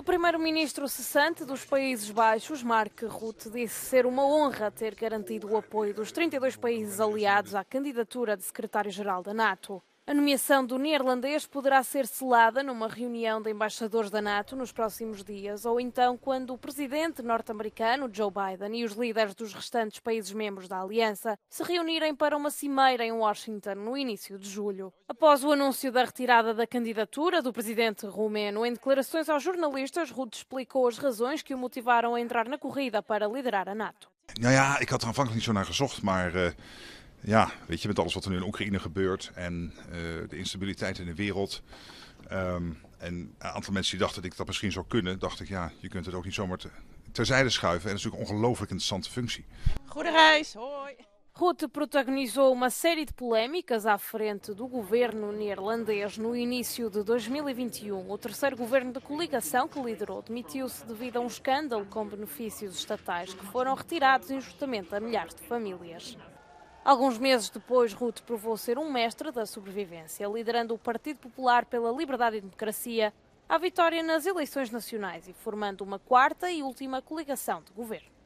O primeiro-ministro cessante dos Países Baixos, Mark Rutte, disse ser uma honra ter garantido o apoio dos 32 países aliados à candidatura de secretário-geral da NATO. A nomeação do neerlandês poderá ser selada numa reunião de embaixadores da NATO nos próximos dias, ou então quando o presidente norte-americano, Joe Biden, e os líderes dos restantes países membros da aliança se reunirem para uma cimeira em Washington no início de julho. Após o anúncio da retirada da candidatura do presidente romeno, em declarações aos jornalistas, Rutte explicou as razões que o motivaram a entrar na corrida para liderar a NATO. Nou ja, ik had er aanvankelijk niet zo naar gezocht, maar ja, weet je, met alles wat er nu in Oekraïne gebeurt en de instabiliteit in de wereld. En een aantal mensen die dachten dat ik dat misschien zou kunnen, dacht ik, ja, je kunt het ook niet zomaar terzijde schuiven. En dat is natuurlijk een ongelooflijk interessante functie. Goede reis, hoi! Rutte protagonizou uma série de polémicas à frente do governo neerlandês no início de 2021. O terceiro governo de coligação que liderou demitiu-se devido a um escândalo com benefícios estatais que foram retirados injustamente a milhares de famílias. Alguns meses depois, Rutte provou ser um mestre da sobrevivência, liderando o Partido Popular pela Liberdade e Democracia à vitória nas eleições nacionais e formando uma quarta e última coligação de governo.